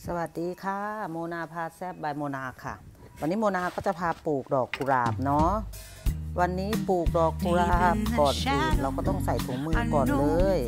สวัสดีค่ะโมนาพาแซบบายโมนาค่ะวันนี้โมนาก็จะพาปลูกดอกกุหลาบเนาะวันนี้ปลูกดอกกุหลาบก่อนอื่นเราก็ต้องใส่ถุงมือก่อนเลย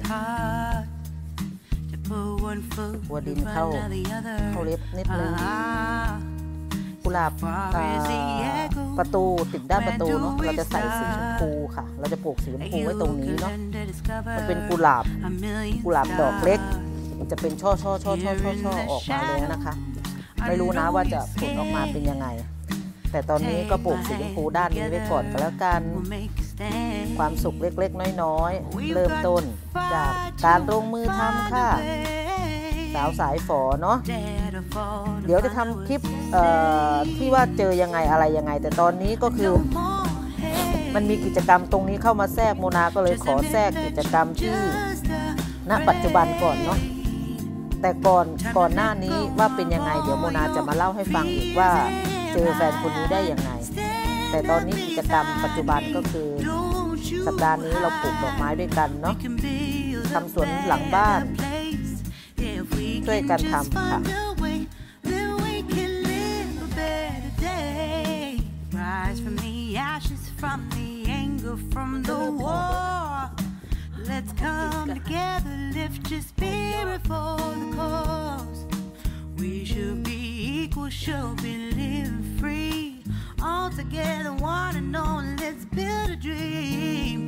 หัวดินเข้าเล็บนิดนึงกุหลาบประตูติดด้านประตูเนาะเราจะใส่สีชมพูค่ะเราจะปลูกสีชมพูไว้ตรงนี้เนาะมันเป็นกุหลาบดอกเล็กจะเป็นช่อออกมาเลยนะคะไม่รู้นะว่าจะผลออกมาเป็นยังไงแต่ตอนนี้ก็ปลูกสีชมพูด้านนี้ไว้ก่อนก็แล้วกันความสุขเล็กๆน้อยๆเริ่มต้นจากการลงมือทำค่ะสาวสายฝอเนาะเดี๋ยวจะทำคลิปที่ว่าเจอยังไงอะไรยังไงแต่ตอนนี้ก็คือมันมีกิจกรรมตรงนี้เข้ามาแทรกโมนาก็เลยขอแทรกกิจกรรมที่ณปัจจุบันก่อนเนาะแต่ก่อนหน้านี้ว่าเป็นยังไงเดี๋ยวโมนาจะมาเล่าให้ฟังอีกว่าเจอแฟนคนนี้ได้ยังไงแต่ตอนนี้กิจกรรมปัจจุบันก็คือสัปดาห์นี้เราปลูกดอกไม้ด้วยกันเนาะทำสวนหลังบ้านช่วยกันทำค่ะ Let's come together, lift your spirit for the cause. We should be equal, should be living free. All together, one and all, let's build a dream.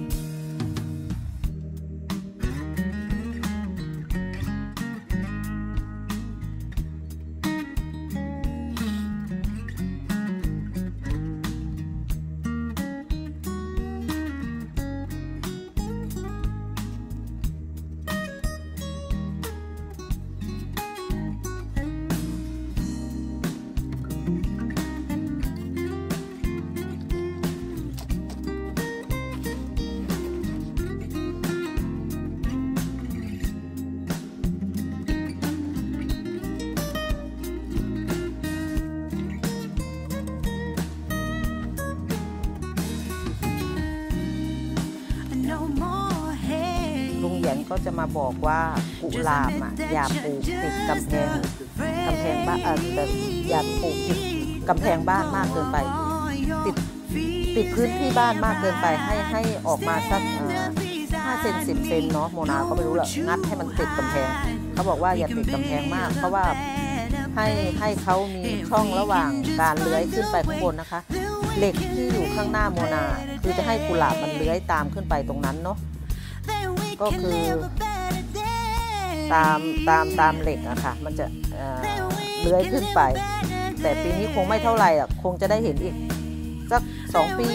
ลุงเหยียนก็จะมาบอกว่ากุหลาบอย่าปลูกติดกำแพงบ้านอย่าปลูกติดกำแพงบ้านมากเกินไปติดพื้นที่บ้านมากเกินไปให้ออกมาสัก5 เซน 10 เซนเนาะโมนาก็ไม่รู้แหละงัดให้มันติดกำแพงเขาบอกว่าอย่าติดกำแพงมากเพราะว่าให้เขามีช่องระหว่างการเลื้อยขึ้นไปข้างบนนะคะเหล็กที่อยู่ข้างหน้าโมนาคือจะให้กุหลาบมันเลื้อยตามขึ้นไปตรงนั้นเนาะก็คือตามเหล็กอะค่ะมันจะเลื้อยขึ้นไปแต่ปีนี้คงไม่เท่าไหร่อะคงจะได้เห็นอีกสัก2 ปี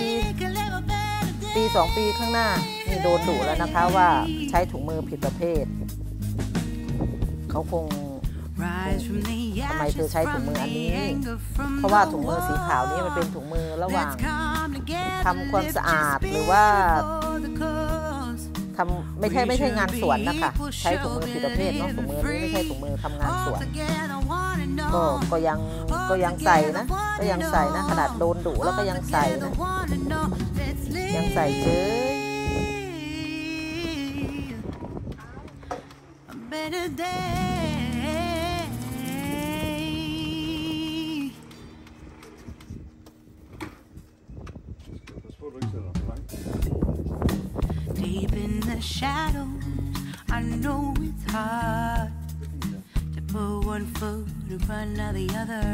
2 ปีข้างหน้านี่โดนดุแล้วนะคะว่าใช้ถุงมือผิดประเภทเขาคงทำไมเธอใช้ถุงมืออันนี้เพราะว่าถุงมือสีขาวนี้มันเป็นถุงมือระหว่างทำความสะอาดหรือว่าไม่ใช่งานสวนนะคะใช้ถุงมือผิดประเภทเนาะถุงมือนี้ไม่ใช่ถุงมือทำงานสวนก็ยังใส่นะขนาดโดนดุแล้วก็ยังใส่นะยังใส่เฉย Deep in the shadows, I know it's hard to put one foot in front of the other.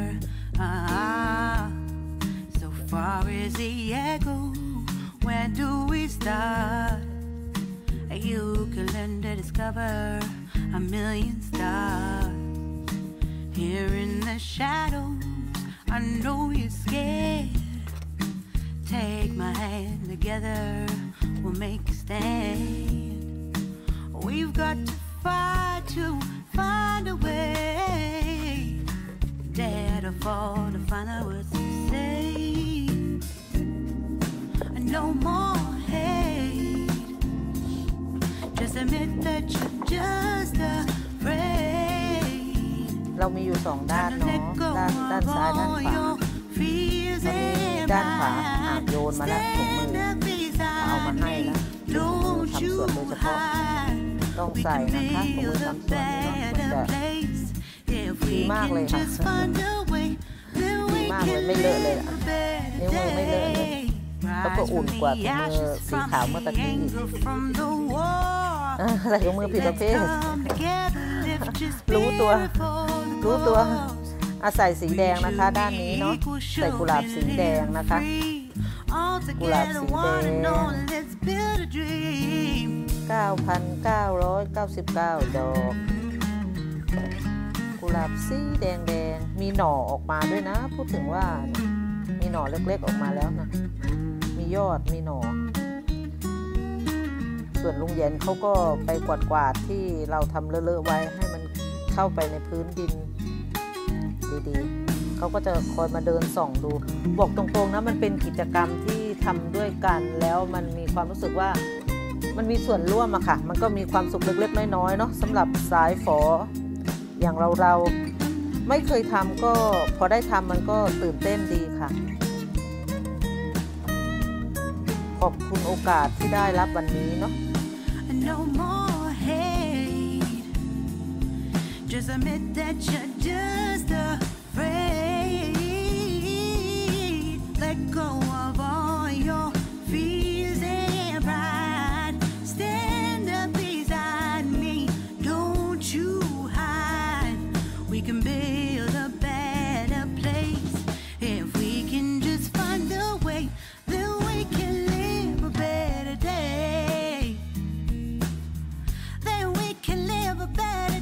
So far as the echo, where do we start? You can learn to discover a million stars. Here in the shadows, I know you're scared. Take my hand together, we'll make a stand. We've got to fight to find a way. Dare to fall to find out what to say. No more hate. Just admit that you're just afraid. เรามีอยู่2 ด้านเนาะด้านซ้ายด้านขวาด้านขวาโยนมาแล้วถุงมือเอามาให้แล้วทำสวนโดยเฉพาะ ต้องใส่นะคะถุงมือทำสวนมันจะทีมากเลยค่ะดีมากเลยไม่เลอะเลยอ่ะนิ้วมือไม่เลอะเลยแล้วก็อุ่นกว่าถุงมือสีขาวเมื่อตะกี้อีกใส่ถุงมือผิดประเภทรู้ตัวใส่สีแดงนะคะด้านนี้เนาะใส่กุหลาบสีแดงนะคะกุหลาบสีแดง 9,999 ดอกกุหลาบสีแดงมีหน่อออกมาด้วยนะพูดถึงว่ามีหน่อเล็กๆออกมาแล้วนะมียอดมีหน่อส่วนลุงเย็นเขาก็ไปกวาดที่เราทำเลอะๆไว้ให้มันเข้าไปในพื้นดินดีๆเขาก็จะคอยมาเดินส่องดูบอกตรงๆนะมันเป็นกิจกรรมที่ทำด้วยกันแล้วมันมีความรู้สึกว่ามันมีส่วนร่วมอะค่ะมันก็มีความสุขเล็กๆน้อยๆเนาะสำหรับสายฝออย่างเราไม่เคยทำก็พอได้ทำมันก็ตื่นเต้นดีค่ะขอบคุณโอกาสที่ได้รับวันนี้เนาะJust admit that you're just afraid. Let go of all your fears and pride. Stand up beside me, don't you hide. We can build a better place if we can just find a way. Then we can live a better day. Then we can live a better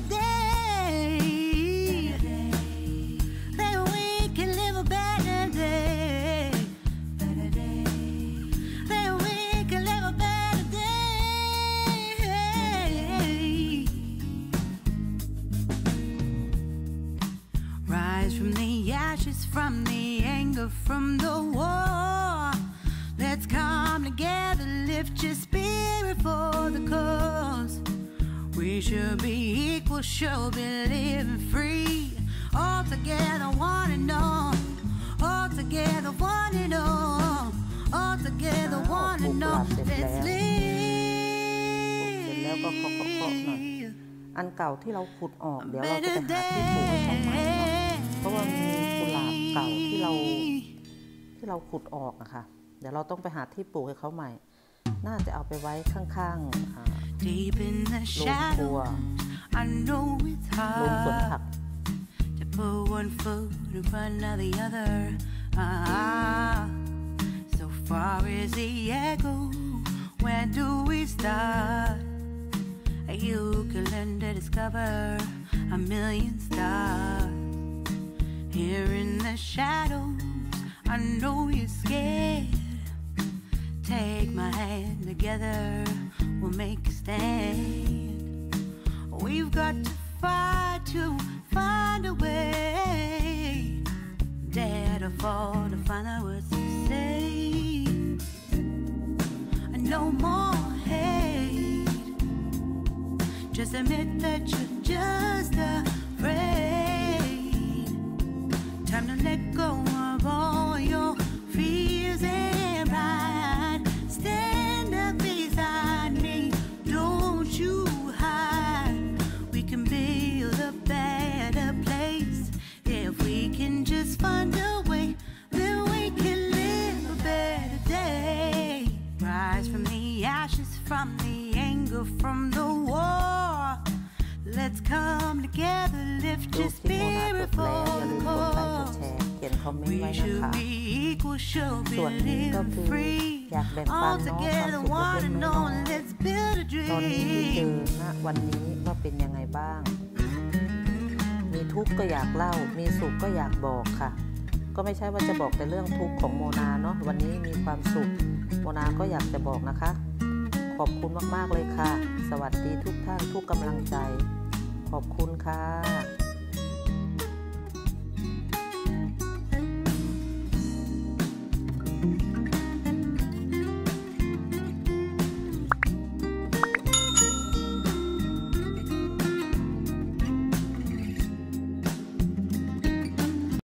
day.From the anger, from the war, let's come together, lift your spirit for the cause. We should be equal, should be living free. All together, one and all. All together, one and all. All together, one and all. Let's live. แล้วก็เคาะหน่อยอันเก่าที่เราขุดออกเดี๋ยวเราจะไปหาที่ปลูกให้เขาใหม่เพราะว่ามีกุหลาบเก่าที่เราขุดออกอะค่ะเดี๋ยวเราต้องไปหาที่ปลูกให้เขาใหม่น่าจะเอาไปไว้ข้างๆโรงครัวโรงสวนผัก Put one foot in front of the other. So far as the echo, where do we start? You can learn to discover a million stars. Here in the shadows, I know you're scared. Take my hand together, we'll make a stand. We've got to fight to find a way. Dare to fall to find out what to say. No more hate. Just admit that you're just afraid.Time to let go of all your fears and pride. Stand up beside me, don't you hide. We can build a better place if we can just find a way. Then we can live a better day. Rise from the ashes, from the anger, from the war.Let's come together, lift your spirit for the cause. We should be equal, should be living free. All together, one and all, let's build a dream. ตอนนี้ที่เจอณวันนี้ว่าเป็นยังไงบ้างมีทุกข์ก็อยากเล่ามีสุขก็อยากบอกค่ะก็ไม่ใช่ว่าจะบอกแต่เรื่องทุกข์ของโมนาเนาะวันนี้มีความสุขโมนาก็อยากจะบอกนะคะขอบคุณมากๆเลยค่ะสวัสดีทุกท่านทุกกำลังใจขอบคุณค่ะ